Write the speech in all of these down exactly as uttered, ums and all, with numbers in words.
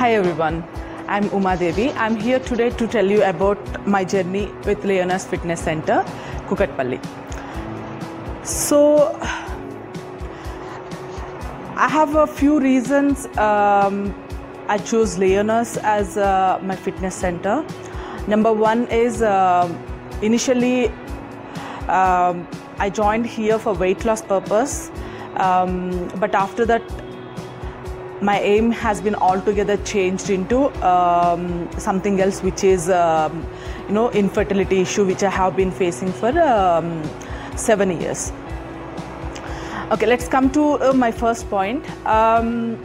Hi everyone, I'm Uma Devi. I'm here today to tell you about my journey with Leonas Fitness Center, Kukatpalli. So, I have a few reasons um, I chose Leonas as uh, my fitness center. Number one is uh, initially um, I joined here for weight loss purpose, um, but after that my aim has been altogether changed into um, something else, which is um, you know infertility issue, which I have been facing for um, seven years. Okay, let's come to uh, my first point. Um,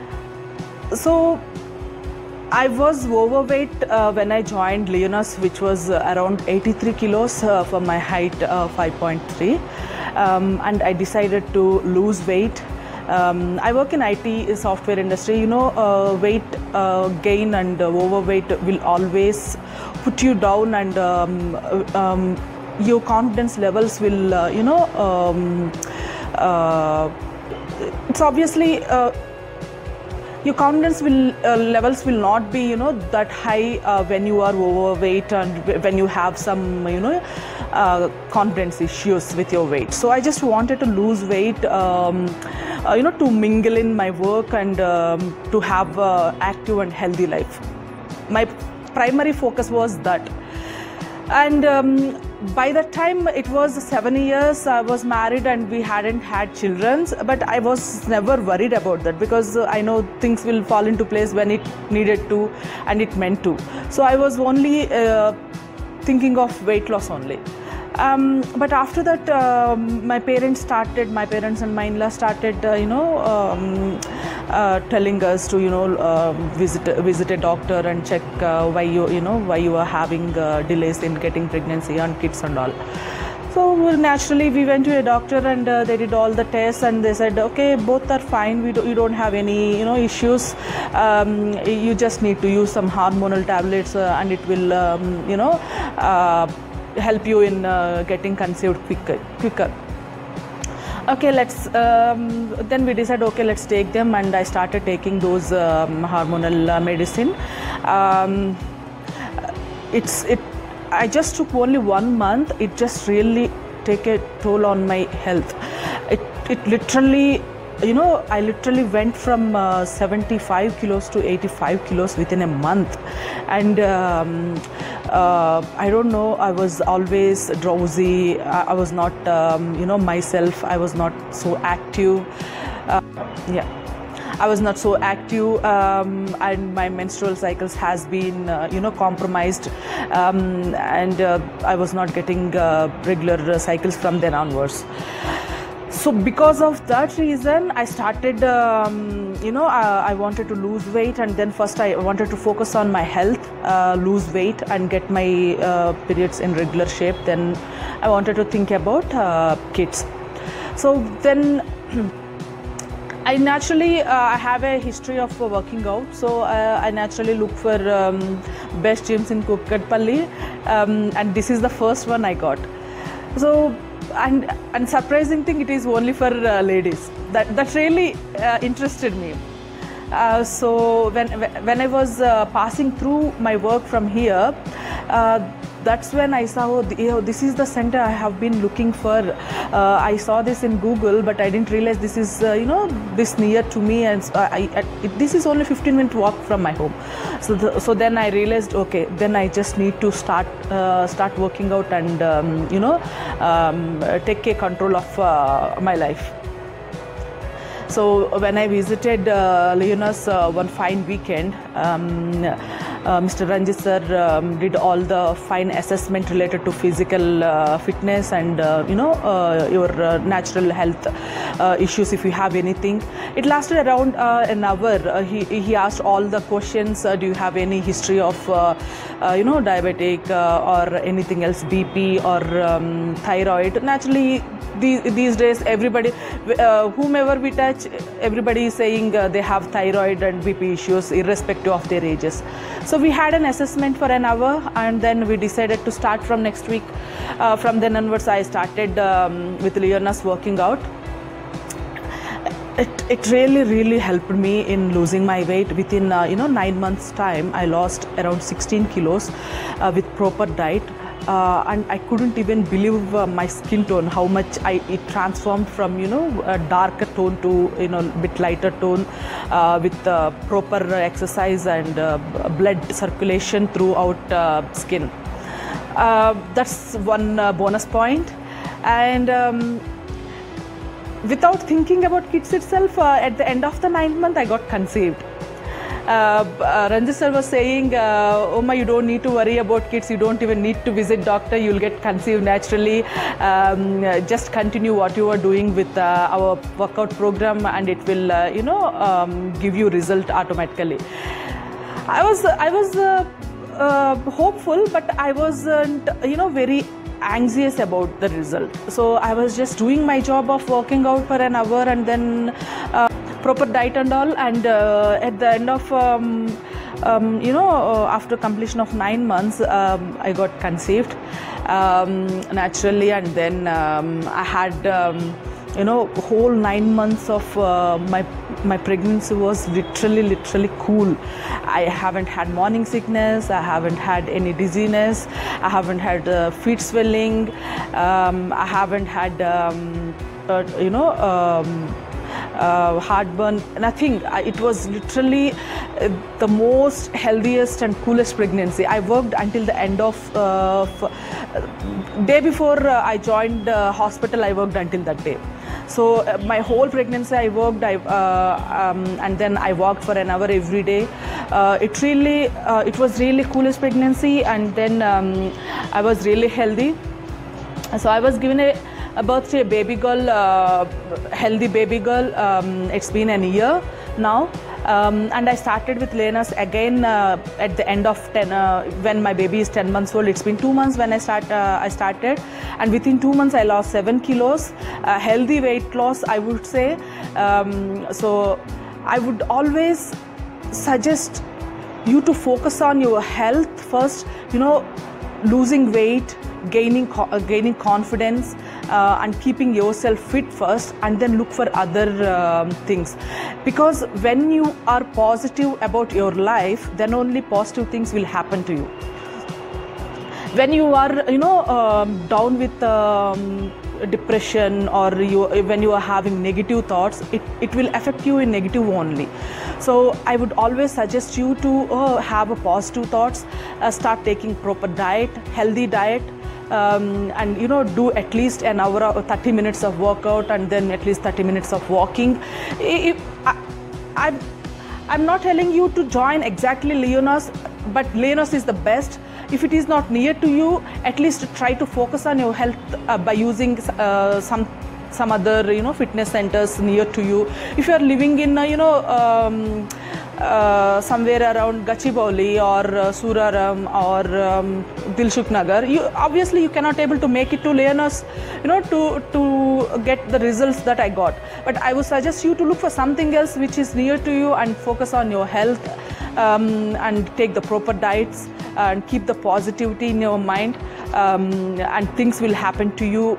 so I was overweight uh, when I joined Leonas, which was uh, around eighty-three kilos uh, for my height, uh, five point three, um, and I decided to lose weight. Um, I work in I T software industry. You know, uh, weight uh, gain and uh, overweight will always put you down, and um, um, your confidence levels will, uh, you know, um, uh, it's obviously uh, your confidence will uh, levels will not be, you know, that high uh, when you are overweight and when you have some, you know, uh, confidence issues with your weight. So I just wanted to lose weight. Um, Uh, you know, to mingle in my work and um, to have an active and healthy life. My primary focus was that. And um, by that time, it was seven years, I was married and we hadn't had children, but I was never worried about that because I know things will fall into place when it needed to and it meant to. So I was only uh, thinking of weight loss only. Um, but after that, um, my parents started, my parents and my in-law started, uh, you know, um, uh, telling us to, you know, uh, visit visit a doctor and check uh, why you, you know, why you are having uh, delays in getting pregnancy and kids and all. So naturally, we went to a doctor and uh, they did all the tests and they said, okay, both are fine. We do, you don't have any, you know, issues. Um, you just need to use some hormonal tablets uh, and it will, um, you know. Uh, help you in uh, getting conceived quicker quicker okay, let's um, then we decided, okay, let's take them, and I started taking those um, hormonal uh, medicine. um, it's it I just took only one month. It just really take a toll on my health. It it literally, you know, I literally went from uh, seventy-five kilos to eighty-five kilos within a month. And um, uh, I don't know, I was always drowsy. I, I was not, um, you know, myself. I was not so active. Uh, yeah. I was not so active, um, and my menstrual cycles has been, uh, you know, compromised, um, and uh, I was not getting uh, regular cycles from then onwards. So because of that reason, I started, um, you know, uh, I wanted to lose weight, and then first I wanted to focus on my health, uh, lose weight and get my uh, periods in regular shape. Then I wanted to think about uh, kids. So then I naturally, uh, I have a history of uh, working out. So uh, I naturally look for um, best gyms in Kukatpalli, um, and this is the first one I got. So and and surprising thing, it is only for uh, ladies. That that really uh, interested me. Uh, so when when I was uh, passing through my work from here, uh, that's when I saw, oh, you know, this is the center I have been looking for. Uh, I saw this in Google, but I didn't realize this is uh, you know this near to me, and uh, I, I it, this is only fifteen minute walk from my home. So the, so then I realized, okay, then I just need to start uh, start working out and um, you know um, take a control of uh, my life. So when I visited uh, Leonas uh, one fine weekend, um, uh, Mister Ranjit sir um, did all the fine assessment related to physical uh, fitness and uh, you know uh, your uh, natural health uh, issues, if you have anything. It lasted around uh, an hour. Uh, he he asked all the questions. Uh, do you have any history of uh, uh, you know diabetic uh, or anything else, B P or um, thyroid? Naturally, these, these days everybody, uh, whomever we touch, everybody is saying uh, they have thyroid and B P issues irrespective of their ages. So we had an assessment for an hour, and then we decided to start from next week. Uh, from then onwards I started um, with Leonas working out. It, it really, really helped me in losing my weight. Within, uh, you know, nine months time, I lost around sixteen kilos uh, with proper diet. Uh, and I couldn't even believe uh, my skin tone, how much I, it transformed from, you know, a darker tone to, you know, a bit lighter tone uh, with uh, proper exercise and uh, blood circulation throughout uh, skin. Uh, that's one uh, bonus point. And um, without thinking about kids itself, uh, at the end of the ninth month, I got conceived. Uh, uh, Ranjit sir was saying, uh, Oma, you don't need to worry about kids, you don't even need to visit doctor, you'll get conceived naturally. Um, just continue what you are doing with uh, our workout program and it will, uh, you know, um, give you result automatically. I was, I was uh, uh, hopeful, but I wasn't, you know, very anxious about the result. So I was just doing my job of working out for an hour and then uh, proper diet and all, and uh, at the end of um, um, you know uh, after completion of nine months um, I got conceived um, naturally, and then um, I had um, you know whole nine months of uh, my my pregnancy was literally literally cool. I haven't had morning sickness, I haven't had any dizziness, I haven't had uh, feet swelling, um, I haven't had um, uh, you know um, uh, heartburn, nothing. It was literally uh, the most healthiest and coolest pregnancy. I worked until the end of uh, day before uh, I joined uh, hospital. I worked until that day. So uh, my whole pregnancy I worked, I, uh, um, and then I walked for an hour every day. Uh, it really, uh, it was really coolest pregnancy, and then um, I was really healthy. So I was given a, a birth to a baby girl, uh, healthy baby girl. Um, it's been an year now. Um, and I started with Leonas again uh, at the end of ten, uh, when my baby is ten months old. It's been two months when I start. Uh, I started, and within two months I lost seven kilos. Uh, healthy weight loss, I would say. Um, so I would always suggest you to focus on your health first. You know, losing weight, gaining co uh, gaining confidence, uh, and keeping yourself fit first, and then look for other um, things. Because when you are positive about your life, then only positive things will happen to you. When you are, you know, um, down with um, depression, or you, when you are having negative thoughts, it, it will affect you in negative only. So I would always suggest you to uh, have a positive thoughts, uh, start taking proper diet, healthy diet, um, and you know, do at least an hour or thirty minutes of workout, and then at least thirty minutes of walking. If, I, I'm, I'm not telling you to join exactly Leonas, but Leonas is the best. If it is not near to you, at least try to focus on your health uh, by using uh, some some other, you know, fitness centers near to you. If you are living in, uh, you know, um, uh, somewhere around Gachibowli or uh, Suraram or um, Dilshuk Nagar, you obviously you cannot able to make it to Leonas, you know, to to get the results that I got. But I would suggest you to look for something else which is near to you and focus on your health, um, and take the proper diets and keep the positivity in your mind, um, and things will happen to you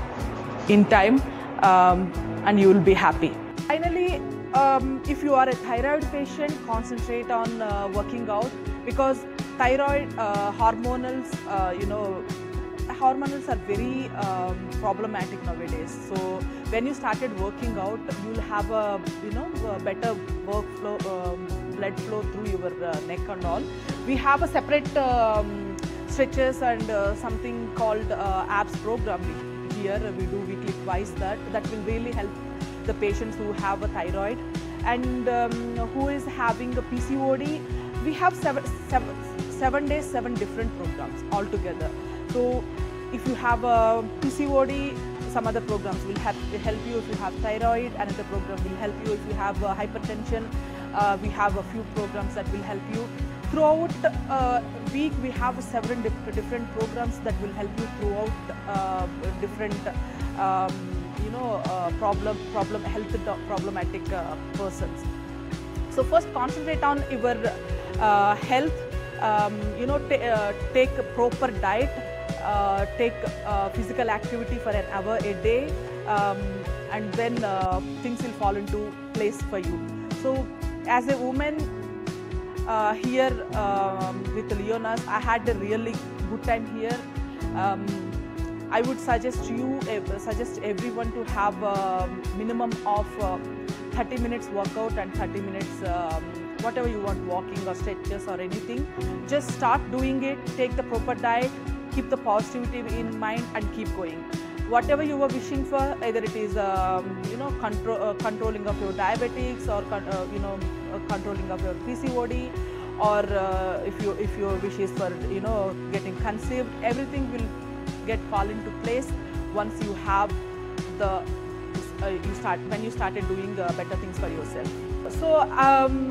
in time, um, and you will be happy. Finally, um, if you are a thyroid patient, concentrate on uh, working out, because thyroid uh, hormonals, uh, you know, hormonals are very um, problematic nowadays. So when you started working out, you will have a, you know, a better workflow, um, blood flow through your uh, neck and all. We have a separate um, stretches and uh, something called uh, abs program. Here we do weekly twice that. That will really help the patients who have a thyroid and um, who is having a P C O D. We have seven, seven, seven days, seven different programs altogether. So if you have a P C O D, some other programs will help, help you. If you have thyroid, another program will help you. If you have uh, hypertension, uh, we have a few programs that will help you. Throughout uh, week, we have seven dif different programs that will help you throughout uh, different, um, you know, uh, problem, problem, health problematic uh, persons. So first, concentrate on your uh, health. Um, you know, uh, take a proper diet. Uh, take uh, physical activity for an hour a day. Um, and then uh, things will fall into place for you. So as a woman uh, here um, with Leonas, I had a really good time here. Um, I would suggest you, uh, suggest everyone to have a minimum of uh, thirty minutes workout and thirty minutes um, whatever you want, walking or stretches or anything. Just start doing it, take the proper diet, keep the positivity in mind and keep going. Whatever you were wishing for, either it is um, you know control, uh, controlling of your diabetics or uh, you know uh, controlling of your P C O D, or uh, if you if your wish is for you know getting conceived, everything will get fall into place once you have the uh, you start when you started doing uh, better things for yourself. So um,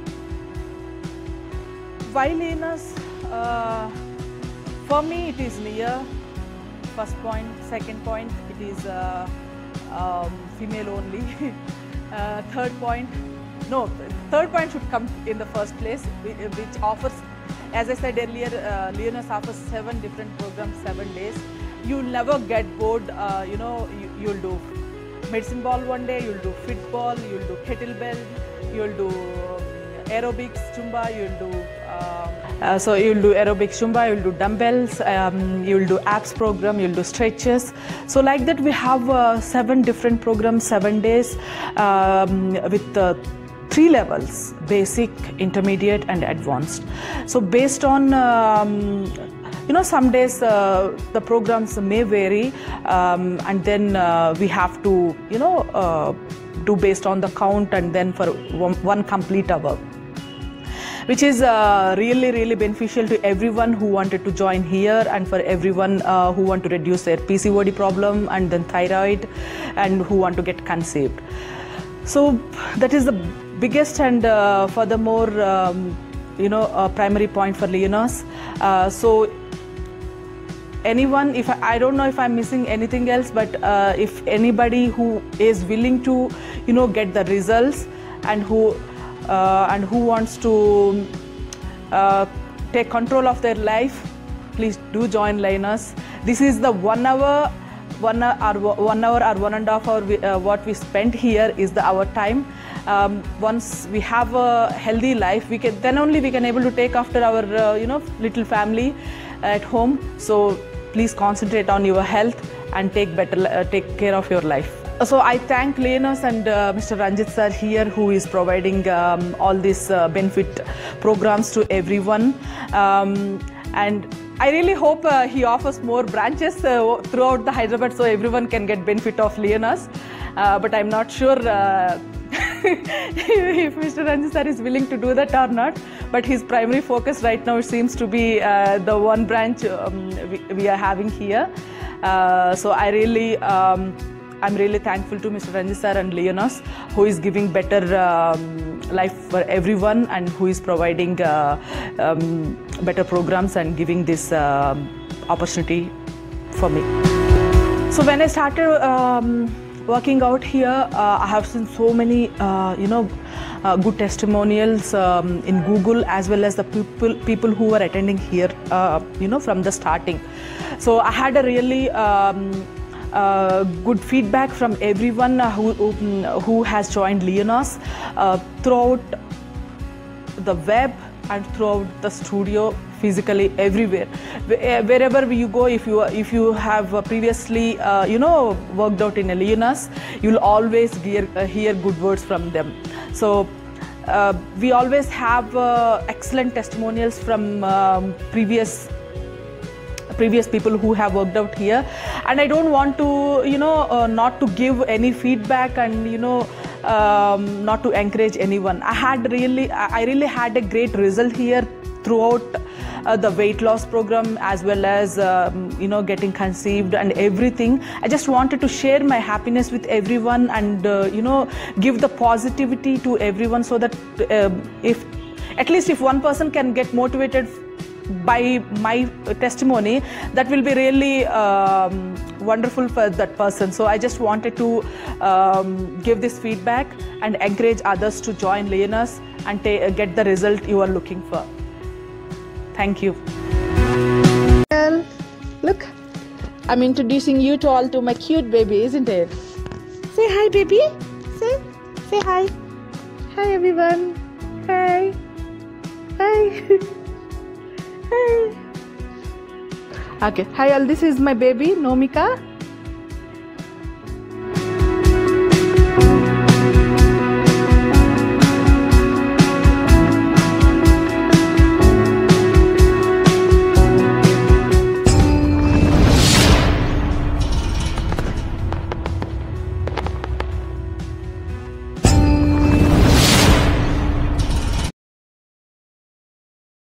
why Leonas? Uh, for me, it is near. First point. Second point, it is uh, um, female only. uh, third point, no, third point should come in the first place, which offers, as I said earlier, uh, Leonas offers seven different programs, seven days. You'll never get bored. Uh, you know, you, you'll do medicine ball one day, you'll do fit ball, you'll do kettlebell, you'll do aerobics, Zumba, you'll do um, uh, so you'll do aerobics, Zumba, you'll do dumbbells, um, you'll do abs program, you'll do stretches. So like that we have uh, seven different programs, seven days um, with uh, three levels: basic, intermediate and advanced. So based on um, you know some days uh, the programs may vary, um, and then uh, we have to you know uh, do based on the count, and then for one, one complete hour, which is uh, really really beneficial to everyone who wanted to join here, and for everyone uh, who want to reduce their P C O D problem and then thyroid, and who want to get conceived. So that is the biggest and uh, furthermore um, you know uh, primary point for Leonas. Uh, so anyone, if I, I don't know if I'm missing anything else, but uh, if anybody who is willing to you know get the results, and who uh, and who wants to uh, take control of their life, please do join Leonas. This is the one hour one hour one hour or one and a half hour we, uh, what we spent here is the our time. Um, once we have a healthy life, we can then only we can able to take after our uh, you know little family at home. So please concentrate on your health and take better uh, take care of your life. So I thank Leonas and uh, Mister Ranjit sir here, who is providing um, all these uh, benefit programs to everyone, um, and I really hope uh, he offers more branches uh, throughout the Hyderabad, so everyone can get benefit of Leonas. Uh, but I'm not sure uh, if Mister Ranjit sir is willing to do that or not. But his primary focus right now seems to be uh, the one branch um, we, we are having here. Uh, so I really, um, I'm really thankful to Mister Ranjit sir and Leonas, who is giving better um, life for everyone, and who is providing uh, um, better programs and giving this uh, opportunity for me. So when I started um, working out here, uh, I have seen so many, uh, you know, uh, good testimonials um, in Google, as well as the people people who were attending here, uh, you know, from the starting. So I had a really um, uh, good feedback from everyone who who, who has joined Leonas uh, throughout the web and throughout the studio, physically everywhere. Wherever you go, if you if you have previously uh, you know worked out in a Leonas, you'll always hear, uh, hear good words from them. So uh, we always have uh, excellent testimonials from um, previous previous people who have worked out here, and I don't want to you know uh, not to give any feedback and you know um, not to encourage anyone. I had really I really had a great result here throughout uh, the weight loss program, as well as um, you know getting conceived and everything. I just wanted to share my happiness with everyone, and uh, you know give the positivity to everyone, so that uh, if at least if one person can get motivated by my testimony, that will be really um, wonderful for that person. So I just wanted to um, give this feedback and encourage others to join Leonas and get the result you are looking for. Thank you. Well, look, I'm introducing you to all to my cute baby, isn't it? Say hi, baby. Say, say hi. Hi, everyone. Hi. Hi. Hi. Okay. Hi, all. This is my baby, Nomika.